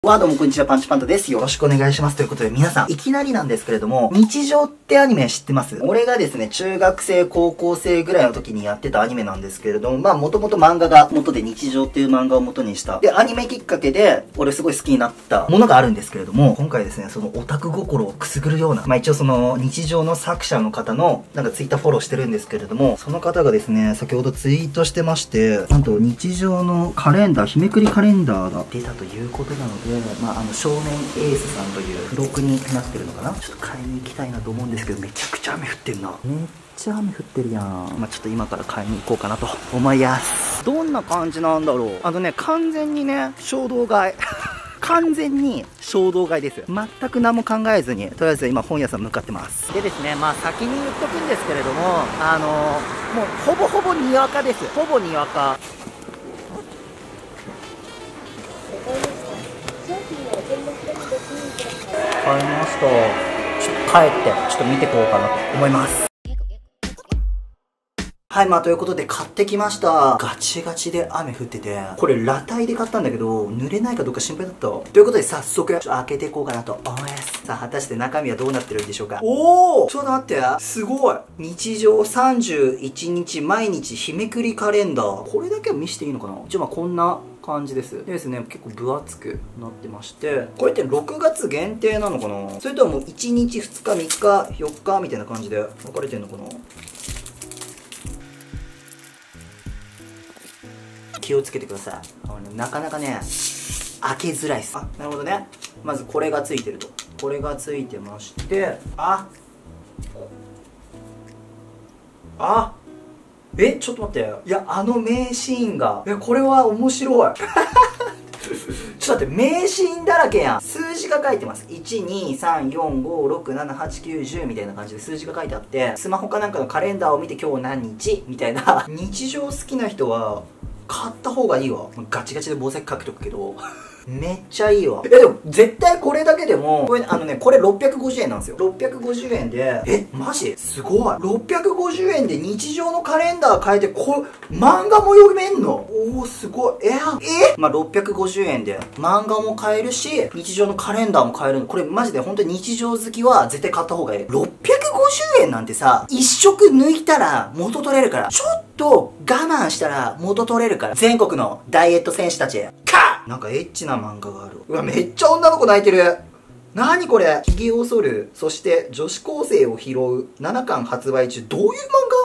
どうもこんにちは、パンチパンダです。よろしくお願いします。ということで皆さん、いきなりなんですけれども、日常ってアニメ知ってます？俺がですね、中学生、高校生ぐらいの時にやってたアニメなんですけれども、もともと漫画が元で日常っていう漫画を元にした。で、アニメきっかけで、俺すごい好きになったものがあるんですけれども、今回ですね、そのオタク心をくすぐるような、一応その日常の作者の方の、ツイッターフォローしてるんですけれども、その方がですね、先ほどツイートしてまして、なんと日常のカレンダー、日めくりカレンダーが出たということなので、少年エースさんという付録になってるのかな。ちょっと買いに行きたいなと思うんですけど、めちゃくちゃ雨降ってるな。めっちゃ雨降ってるやん。ちょっと今から買いに行こうかなと思います。どんな感じなんだろう。完全にね、衝動買い。完全に衝動買いです。全く何も考えずに、とりあえず今本屋さん向かってます。でですね、先に言っとくんですけれども、もうほぼほぼにわかです。ほぼにわか。買いました。ちょっと帰ってちょっと見てこうかなと思います。はい、ということで買ってきました。ガチガチで雨降ってて、これ裸体で買ったんだけど、濡れないかどうか心配だった。ということで早速、開けていこうかなと思います。さあ、果たして中身はどうなってるんでしょうか。おー、ちょっと待って。すごい。日常31日毎日日めくりカレンダー。これだけは見せていいのかな。一応こんな感じです。でですね、結構分厚くなってまして、これって6月限定なのかな、それとはもう1日2日3日4日みたいな感じで分かれてるのかな。気をつけてください。なかなかね、開けづらいっす。なるほどね。まずこれがついてると。これがついてまして、ちょっと待って。いや、名シーンが。これは面白い。ちょっと待って、名シーンだらけやん。数字が書いてます。1、2、3、4、5、6、7、8、9、10みたいな感じで数字が書いてあって、スマホかなんかのカレンダーを見て今日何日みたいな。日常好きな人は、買った方がいいわ。ガチガチで防災書くとくけど。めっちゃいいわ。でも、絶対これだけでも、これ650円なんですよ。650円で、マジすごい。650円で日常のカレンダー変えて、漫画も読めんの？おー、すごい。650円で漫画も買えるし、日常のカレンダーも買えるの。これマジで本当に日常好きは絶対買った方がいい。650円なんてさ、一色抜いたら元取れるから。ちょっと我慢したら元取れるから。全国のダイエット選手たち。なんかエッチな漫画がある。うわ、めっちゃ女の子泣いてる。なにこれ。髭を剃る、そして女子高生を拾う7巻発売中。どういう漫画？